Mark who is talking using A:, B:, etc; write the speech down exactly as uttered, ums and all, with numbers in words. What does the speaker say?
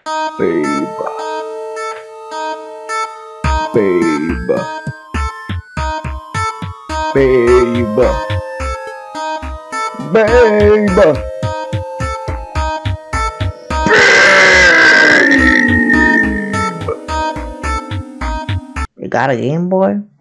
A: Babe, babe, babe, babe.
B: You got a Game Boy?